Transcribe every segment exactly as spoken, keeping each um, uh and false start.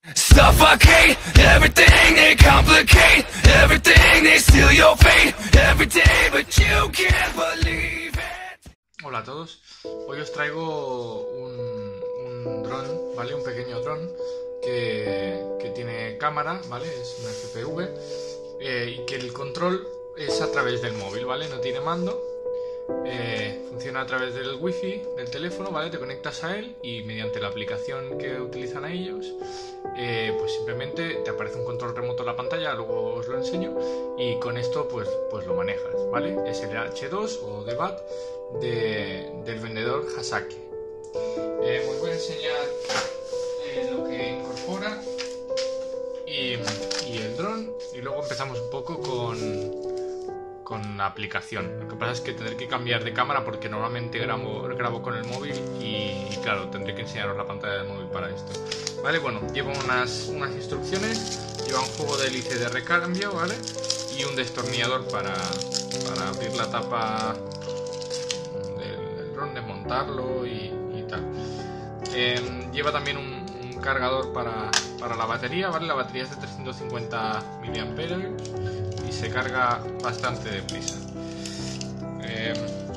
Suffocate everything they complicate, everything they steal your fate, every day, but you can't believe it. Hola a todos, hoy os traigo un, un dron, ¿vale? Un pequeño dron que, que tiene cámara, ¿vale? Es un F P V eh, y que el control es a través del móvil, ¿vale? No tiene mando. Eh, funciona a través del wifi del teléfono, ¿vale? Te conectas a él y mediante la aplicación que utilizan a ellos eh, pues simplemente te aparece un control remoto en la pantalla, luego os lo enseño, y con esto pues, pues lo manejas, ¿vale? Es el H dos o D B A T de, del vendedor Hasake. Eh, os voy a enseñar eh, lo que incorpora y, y el dron, y luego empezamos un poco con con la aplicación. Lo que pasa es que tendré que cambiar de cámara porque normalmente grabo, grabo con el móvil y, y claro, tendré que enseñaros la pantalla del móvil para esto. Vale, bueno, lleva unas, unas instrucciones, lleva un juego de hélice de recambio, ¿vale? Y un destornillador para, para abrir la tapa del, del dron, desmontarlo y, y tal. Eh, lleva también un, un cargador para, para la batería, ¿vale? La batería es de trescientos cincuenta miliamperios hora y se carga bastante deprisa. Eh,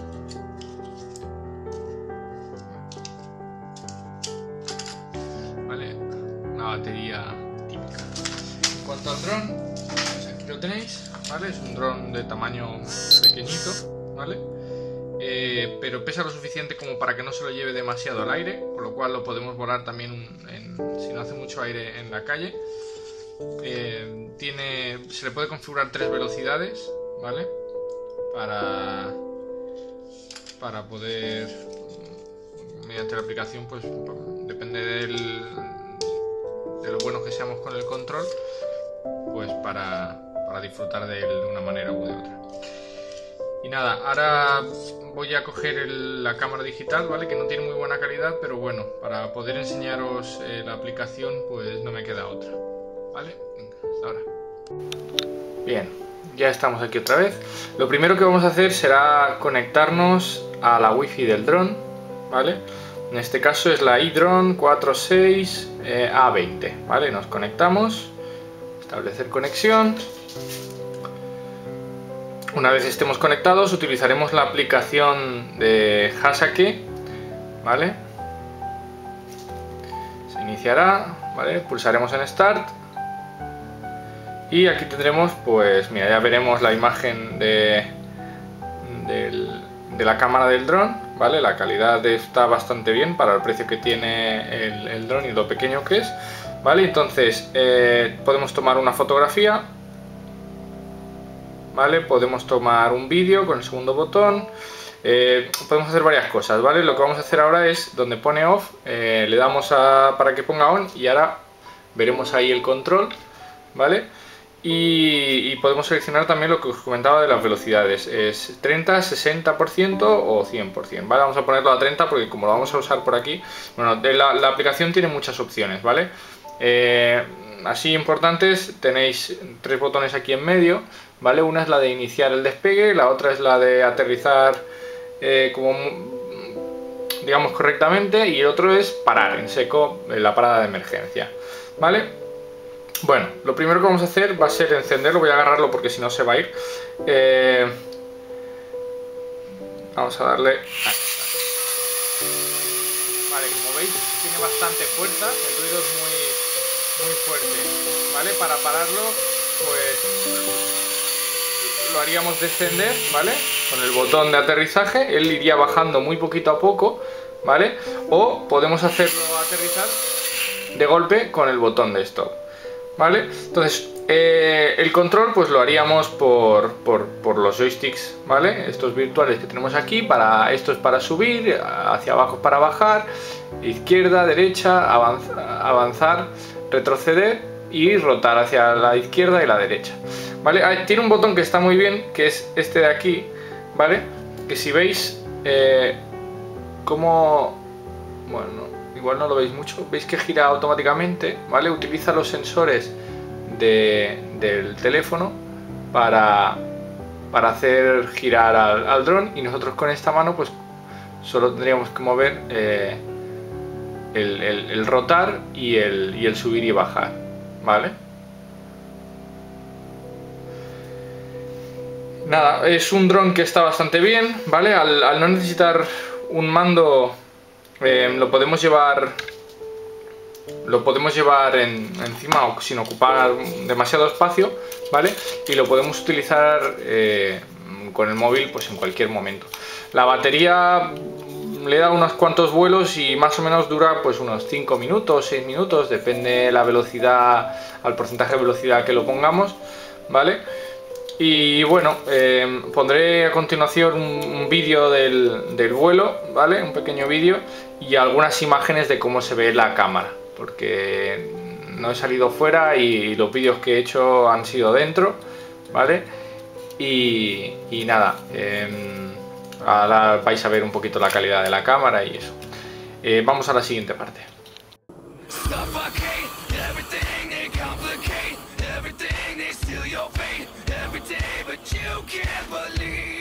vale, una batería típica. En cuanto al dron, pues aquí lo tenéis, ¿vale? Es un dron de tamaño pequeñito, ¿vale? Eh, pero pesa lo suficiente como para que no se lo lleve demasiado al aire, con lo cual lo podemos volar también en, si no hace mucho aire en la calle. Eh, tiene, se le puede configurar tres velocidades, ¿vale? Para, para poder, mediante la aplicación, pues depende del, de lo buenos que seamos con el control, pues para, para disfrutar de él de una manera u de otra. Y nada, ahora voy a coger el, la cámara digital, ¿vale? Que no tiene muy buena calidad, pero bueno, para poder enseñaros eh, la aplicación, pues no me queda otra. ¿Vale? Venga, hasta ahora. Bien, ya estamos aquí otra vez. Lo primero que vamos a hacer será conectarnos a la wifi del dron, ¿vale? En este caso es la iDrone cuarenta y seis A veinte, ¿vale? Nos conectamos, establecer conexión. Una vez estemos conectados, utilizaremos la aplicación de Hasake, ¿vale? Se iniciará, ¿vale? Pulsaremos en Start. Y aquí tendremos, pues mira, ya veremos la imagen de, de, de la cámara del dron, ¿vale? La calidad está bastante bien para el precio que tiene el, el dron y lo pequeño que es, ¿vale? Entonces, eh, podemos tomar una fotografía, ¿vale? Podemos tomar un vídeo con el segundo botón, eh, podemos hacer varias cosas, ¿vale? Lo que vamos a hacer ahora es, donde pone off, eh, le damos a, para que ponga on, y ahora veremos ahí el control, ¿vale? Y, y podemos seleccionar también lo que os comentaba de las velocidades, es treinta, sesenta por ciento o cien por ciento, ¿vale? Vamos a ponerlo a treinta porque como lo vamos a usar por aquí, bueno, de la, la aplicación tiene muchas opciones, ¿vale? Eh, así importantes, tenéis tres botones aquí en medio, ¿vale? Una es la de iniciar el despegue, la otra es la de aterrizar eh, como, digamos, correctamente, y el otro es parar en seco, la parada de emergencia, ¿vale? Bueno, lo primero que vamos a hacer va a ser encenderlo, voy a agarrarlo porque si no se va a ir. Eh, vamos a darle... Ahí está. Vale, como veis tiene bastante fuerza, el ruido es muy, muy fuerte, ¿vale? Para pararlo, pues lo haríamos descender, ¿vale? Con el botón de aterrizaje, él iría bajando muy poquito a poco, ¿vale? O podemos hacerlo aterrizar de golpe con el botón de stop, ¿vale? Entonces, eh, el control pues lo haríamos por, por, por los joysticks, ¿vale? Estos virtuales que tenemos aquí, para, esto es para subir, hacia abajo para bajar, izquierda, derecha, avanzar, avanzar, retroceder y rotar hacia la izquierda y la derecha, ¿vale? Ah, tiene un botón que está muy bien, que es este de aquí, ¿vale? Que si veis eh, como... bueno, igual no lo veis mucho, veis que gira automáticamente, ¿vale? Utiliza los sensores de, del teléfono para, para hacer girar al, al dron, y nosotros con esta mano pues solo tendríamos que mover eh, el, el, el rotar y el, y el subir y bajar, ¿vale? Nada, es un dron que está bastante bien, ¿vale? Al, al no necesitar un mando, eh, lo podemos llevar lo podemos llevar en, encima o sin ocupar demasiado espacio, ¿vale? Y lo podemos utilizar eh, con el móvil pues en cualquier momento. La batería le da unos cuantos vuelos y más o menos dura pues unos cinco minutos, seis minutos, depende la velocidad, al porcentaje de velocidad que lo pongamos, ¿vale? Y bueno, eh, pondré a continuación un, un vídeo del, del vuelo, ¿vale? Un pequeño vídeo y algunas imágenes de cómo se ve la cámara, porque no he salido fuera y los vídeos que he hecho han sido dentro, ¿vale? Y, y nada, eh, ahora vais a ver un poquito la calidad de la cámara y eso. Eh, vamos a la siguiente parte. Everything they steal your fate every day, but you can't believe.